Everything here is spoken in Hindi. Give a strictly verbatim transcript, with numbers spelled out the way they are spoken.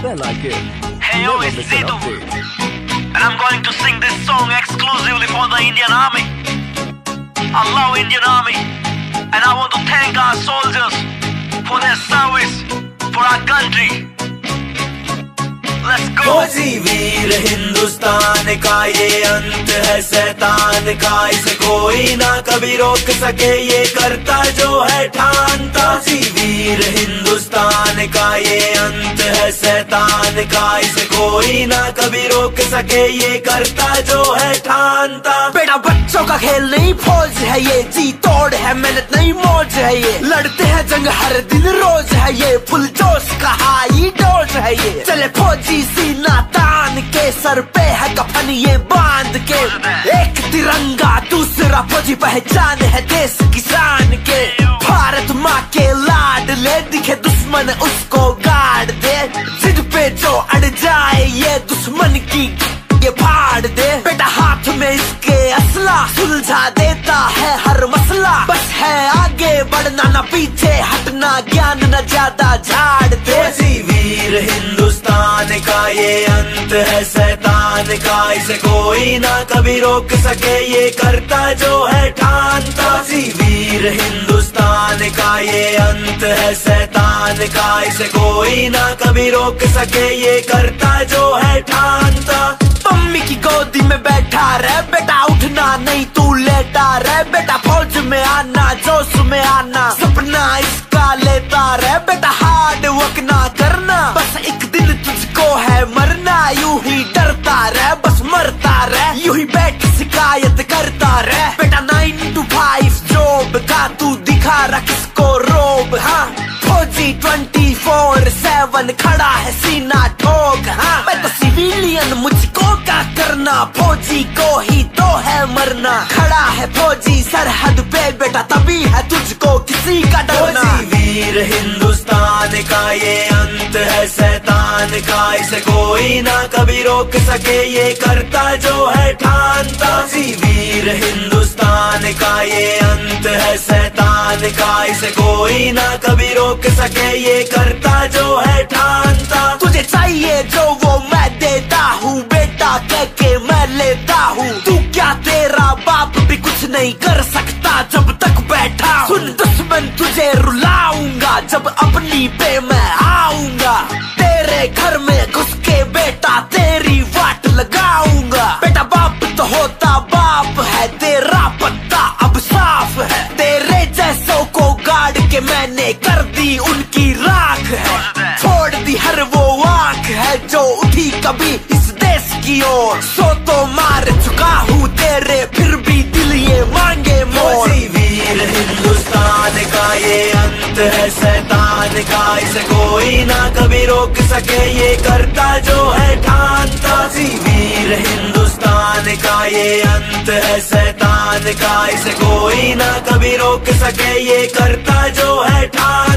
bell icon. Hey yo, Never it's miss an Zidu, update. and I'm going to sing this song exclusively for the Indian Army. I love Indian Army, and I want to thank our soldiers for their service for our country. Let's go. फौजी वीर हिंदुस्तान का ये अंत है शैतान का, इसे कोई ना कभी रोक सके, ये करता जो है ठानता। फौजी वीर हिंदुस्तान का ये अंत है शैतान का, इसे कोई ना कभी रोक सके, ये करता जो है ठानता। बेटा बच्चों का खेल नहीं फौज है ये, जी तोड़ है मेहनत नहीं मौज है ये, लड़ते हैं जंग हर दिन रोज है ये, फुल जोश का हाई डोज है ये। चले फौजी सीना तान के, सर पे है कफन ये बांध के, एक तिरंगा दूसरा फौजी पहचान है देश किसान के। भारत माँ के लाड ले, दिखे दुश्मन उसको गाड़ दे, जिद पे जो अड़ जाए ये दुश्मन की ये फाड़ दे। बेटा हाथ में इसके असला, सुलझा देता है हर मसला, बस है आगे बढ़ना ना पीछे हटना, ज्ञान न ज्यादा झाड़ दे। फौजी वीर हिंदुस्तान का ये अंत है शैतान का, इसे कोई ना कभी रोक सके, ये करता जो है ठानता। फौजी वीर हिंदुस्तान का ये अंत है शैतान का, इसे कोई ना कभी रोक सके, ये करता जो है ठानता। मम्मी की गोदी में बैठा रहे बेटा, उठना नहीं तू लेटा रहे बेटा, फौज में आना जोश में आना, सपना इसका लेता रहे बेटा, हार्ड वर्क ना करना, बस एक दिन तुझको है मरना, यूं ही डरता रहे बस मरता रहे, यूं ही बैठ शिकायत करता रहे बेटा। नाइन टू फाइव जॉब का तू दिखा रहा किसको रोब, हाँ फौजी ट्वेंटी फोर सेवन खड़ा है सीना ठोक, हाँ मैं तो सिविलियन मुझको क्या करना, फौजी को ही तो है मरना, खड़ा है फौजी सरहद पे बेटा, तभी है तुझको किसी का डरना। फौजी वीर हिंदुस्तान का ये अंत है शैतान का, इसे कोई ना कभी रोक सके, ये करता जो है ठानता। फौजी वीर हिंदुस्तान का ये अंत है शैतान का, इसे कोई ना कभी रोक सके, ये करता जो है ठानता। तुझे चाहिए जो वो मैं देता हूँ बेटा, कह के मैं लेता हूँ, तू क्या तेरा बाप भी कुछ नहीं कर सकता जब तक बैठा। सुन दुश्मन तुझे रुलाऊंगा जब अपनी पे मैं आऊंगा, तेरे घर में घुस के बेटा तेरी वाट लगाऊंगा। बेटा बाप तो होता बाप है, तेरा पत्ता अब साफ है, तेरे जैसों को गाड़ के मैंने कर दी उनकी राख है, छोड़ दी हर वो आंख है जो उठी कभी इस देश की ओर, सो तो मार चुका हूँ तेरे फिर भी दिल ये मांगे मोर। फौजी वीर हिंदुस्तान का ये अंत है शैतान का, इसे कोई ना कभी रोक सके, ये करता जो है ठानता। फौजी वीर हिंदुस्तान का ये अंत है शैतान का, इसे कोई ना कभी रोक सके, ये करता जो है ठानता।